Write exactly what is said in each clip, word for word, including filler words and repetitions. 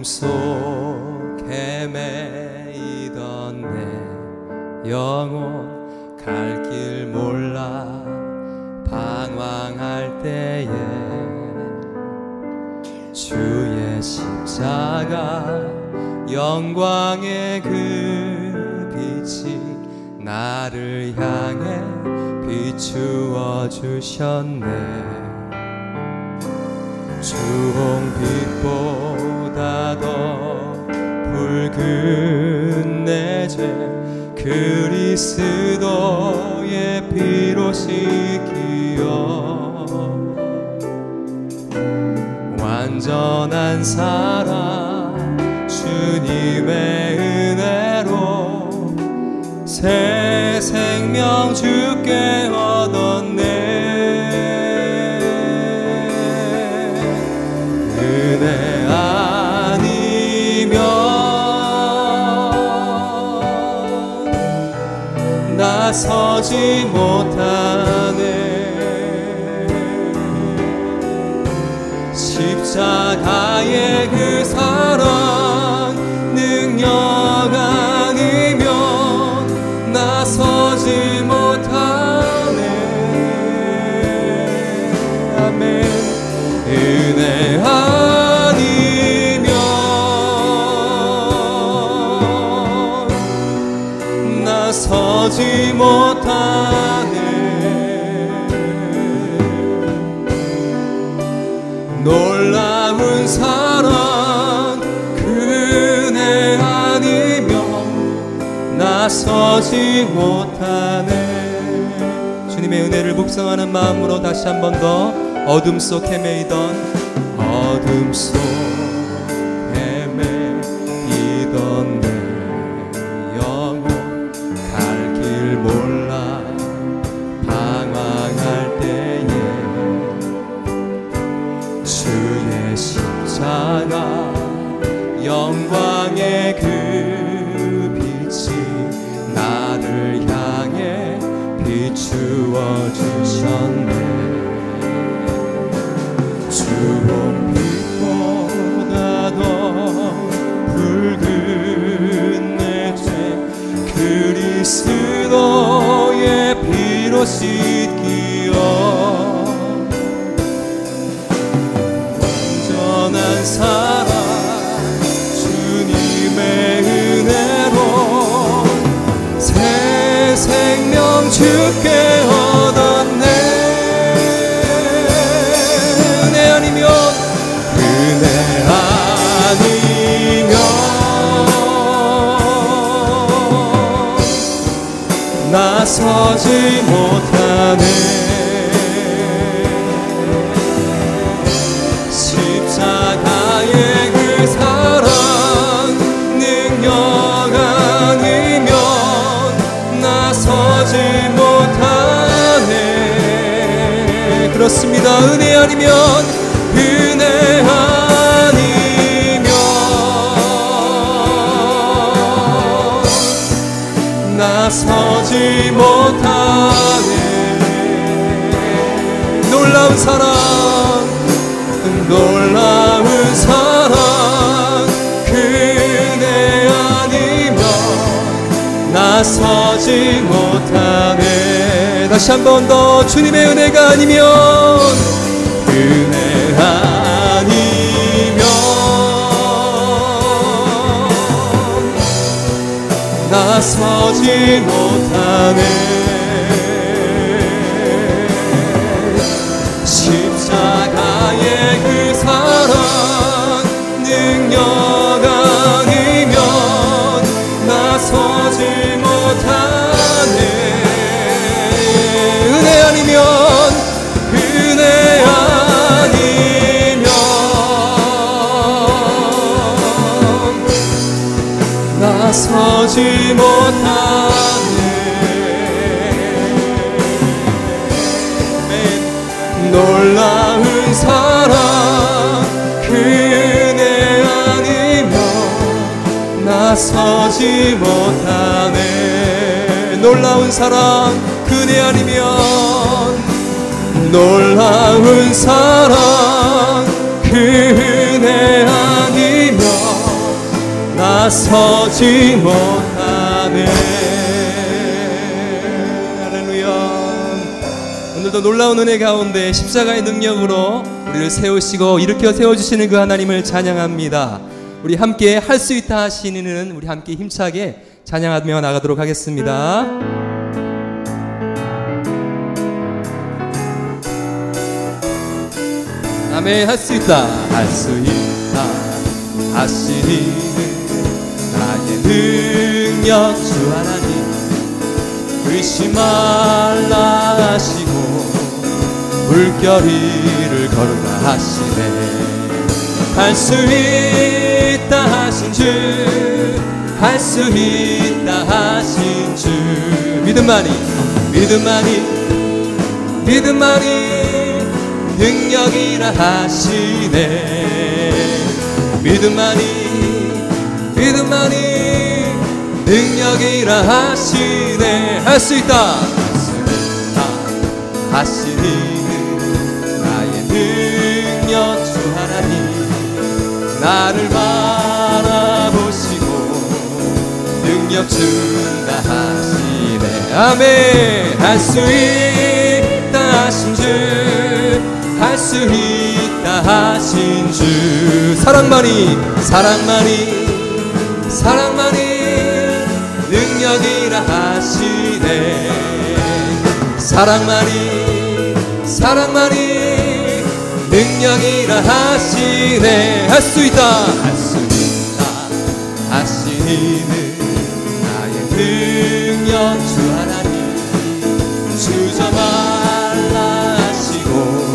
어둠 속 헤매이던 내 영혼 갈 길 몰라 방황할 때에 주의 십자가 영광의 그 빛이 나를 향해 비추어 주셨네. 주홍빛보다 더 붉은 내 죄 그리스도의 피로 씻기어 완전한 사랑 주님의 은혜로 새 생명 주께 얻었네. 은혜 아니면 나서지 못하네. 십자가의 그 사랑 능력 아니면 나서지 못하네. 아멘. 은혜 아니면 나서지 못하네. 놀라운 사랑 그 은혜 아니면 나서지 못하네. 주님의 은혜를 묵상하는 마음으로 다시 한 번 더 어둠 속 헤매이던 어둠 속 헤매이던 내 영혼 갈 길 몰라 방황할 때에 주의 십자가 영광의 그 빛이 나를 향해 비추어 주셨네. 주홍빛보다 더 붉은 내 죄 그리스도의 피로 씻기어 완전한 사랑 주님의 은혜로 새 생명 주께 얻었네. 은혜 아니면 은혜 아니면 나서지 못하네. 십자가의 그 사랑 능력 아니면 나서지 못하네. 그렇습니다. 은혜 아니면 은혜 아니면 나서지 못하네. 놀라운 사랑 놀라운 사랑 그 은혜 아니면 나서지 못하네. 다시 한 번 더 주님의 은혜가 아니면 은혜 아니면 나서지 못하네. 십자가의 그 사랑 능력 아니면 나서지 못하네. 은혜 아니면 은혜 아니면 나서지 못하네. 놀라운 사랑 그 은혜 아니면 나서지 못하네. 놀라운 사랑 그 은혜 아니면 놀라운 사랑 그 은혜 아니면 나서지 못하네. 할렐루야. 오늘도 놀라운 은혜 가운데 십자가의 능력으로 우리를 세우시고 일으켜 세워주시는 그 하나님을 찬양합니다. 우리 함께 할 수 있다 하시는 우리 함께 힘차게 찬양하며 나가도록 하겠습니다. 아멘. 할 수 있다, 할 수 있다 하시는 나의 능력 주 하나님, 의심 말라 하시고 물결이를 거르라 하시네. 할 수 있다 하신 주, 할 수 있다 하신 주, 믿음만이 믿음만이 믿음만이 능력이라 하시네. 믿음만이 믿음만이 능력이라 하시네. 할 수 있다, 할 수 있다 하시는 나의 능력 주 하나님, 나를 바라보시고 능력 준다 하시네. 아멘. 할 수 있다 하신 주, 할 수 있다 하신 주, 사랑만이 사랑만이 사랑만이 능력이라 하시네. 사랑만이 사랑만이 능력이라 하시네. 할 수 있다, 할 수 있다 하시는 나의 능력 주 하나님, 주저 말라 하시고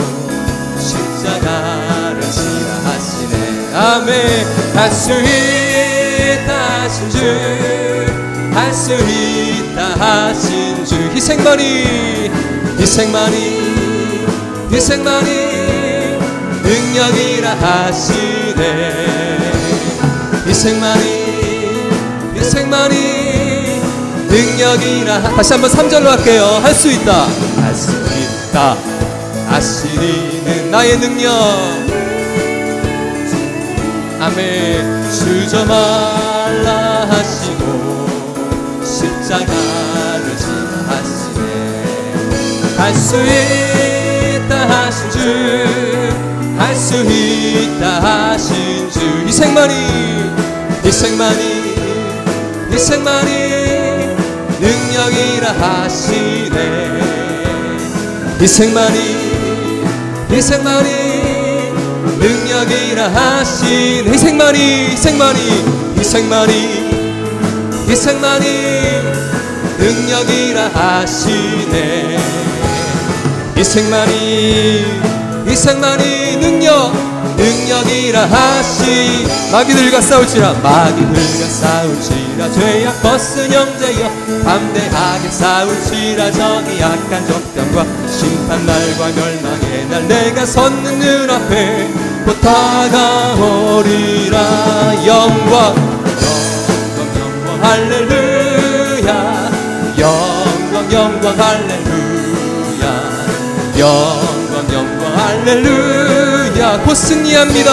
십자가를 지라 하시네. 아멘. 할 수 있다 하신 주, 할 수 있다 하신 주, 희생만이 희생만이 희생만이 능력이라 하시네. 희생만이 희생만이 능력이라. 다시 한번 삼 절로 할게요. 할 수 있다, 할 수 있다 하시는 나의 능력. 아멘. 주저 말라 하시고 십자가를 지라 하시네. 할 수 있다 하신 주, 할 수 있다 하신 주, 희생만이 희생만이 희생만이 능력이라 하시네. 희생만이 희생만이 능력이라 하시네. 희생만이 희생만이 희생만이 희생만이 능력이라 하시네. 희생만이 희생만이 능력 능력이라 하시. 마귀들과 싸울지라 마귀들과 싸울지라 죄악 벗은 형제여, 담대하게 싸울지라 정이 약한 적병과 심판날과 멸망의 날, 내가 섰는 눈앞에 곧 다가오리라. 영광 영광 영광 할렐루야, 영광 영광 할렐루야, 영광 영광 할렐루야. 곧 승리합니다.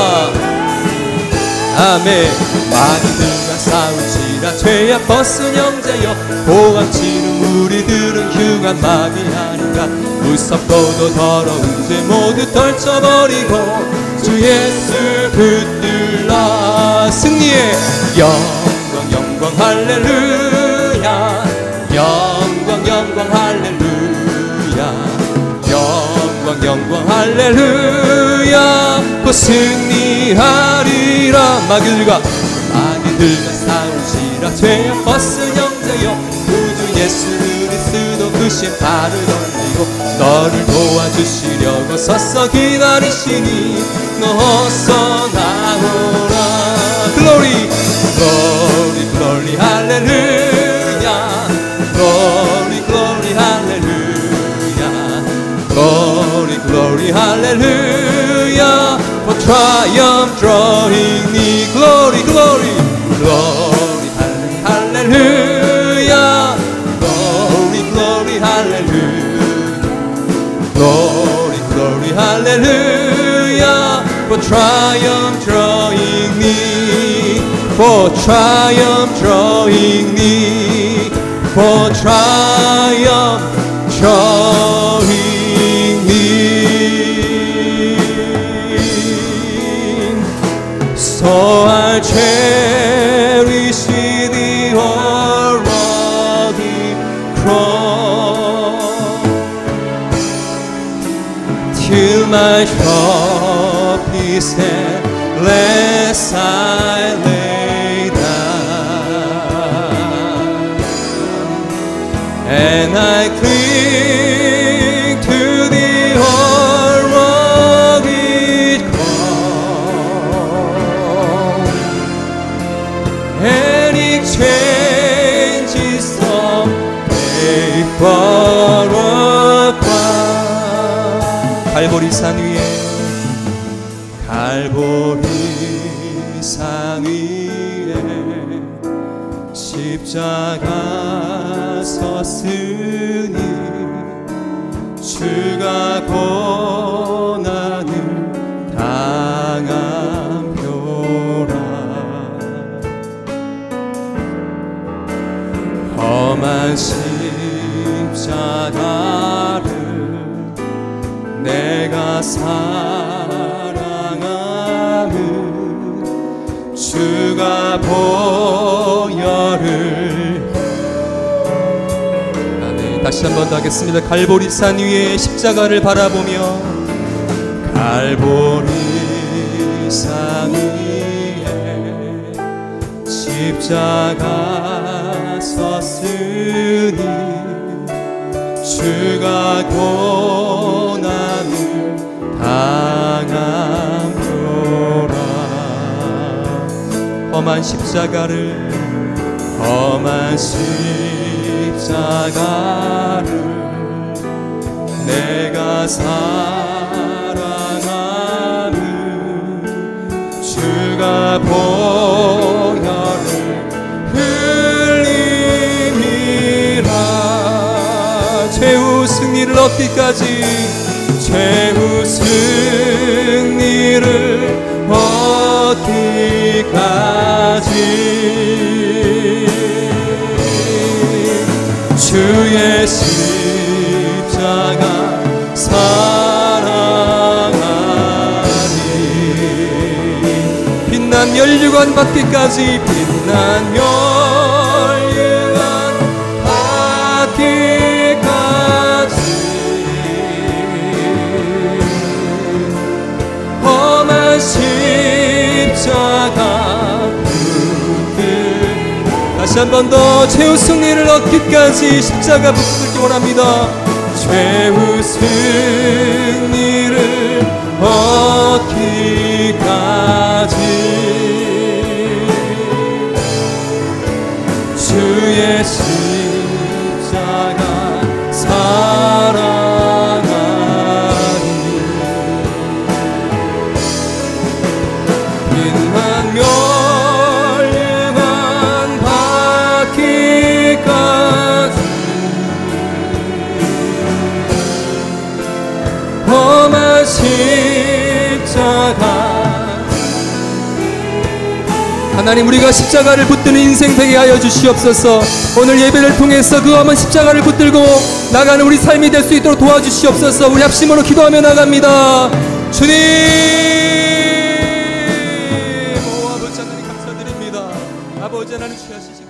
아멘. 마귀들과 싸울지라 죄악 벗은 형제여, 보강치는 우리들은 흉한 마귀 아닌가. 무섭고도 더러운 죄 모두 떨쳐버리고 주 예수 붙들라. 승리의 영광 영광 할렐루야, 영광 영광 할렐루야, 영광 영광 할렐루야. 곧 승리하리라. 마귀들과 마귀들과 싸울지라 죄악 벗은 형제여, 구주 예수 그리스도 그 심판을 돌리고 너를 도와주시려고 서서 기다리시니 어서 나오라. 글로리 글로리 글로리 할렐루야, 글로리 글로리 할렐루야, 글로리 글로리 할렐루야. For triumph drawing me, glory glory glory 할렐루야, glory glory 할렐루야, glory glory 할렐루야. For triumph drawing me, for triumph drawing me, for triumph drawing me. So I cherish the already cross till my trophy set, lest I lay down, and I cling to the already cross, and exchanges of faith for a crown. 갈보리 산 위에, 갈보리 산 위에 십자가 섰으니 주가 고난을 당한 표라. 험한 십자가를 내가 사랑하는 주가 보혈을. 아멘. 다시 한 번 더 하겠습니다. 갈보리 산 위에 십자가를 바라보며, 갈보리 산 위에 십자가 섰으니 주가 고난을 당한 표라. 험한 십자가를, 험한 십자가를 내가 사랑하는 주가 보혈을 흘림이라. 최후 승리를 얻기까지, 최후 승리를 얻기까지 주의 십자가 사랑하니, 빛난 면류관 받기까지, 빛난 면류관 받기까지 험한 십자가 붙들. 다시 한 번 더 최후 승리를 얻기까지 십자가 붙들기 원합니다. 최후 승리를 얻기까지 주의 십자가 사랑하니, 빛난 멸류관 받기까지 험한 십자가. 하나님, 우리가 십자가를 붙드는 인생 되게 하여 주시옵소서. 오늘 예배를 통해서 그 험한 십자가를 붙들고 나가는 우리 삶이 될 수 있도록 도와주시옵소서. 우리 합심으로 기도하며 나갑니다. 주님, 오 아버지 하나님 감사드립니다. 아버지 하나님 주하시지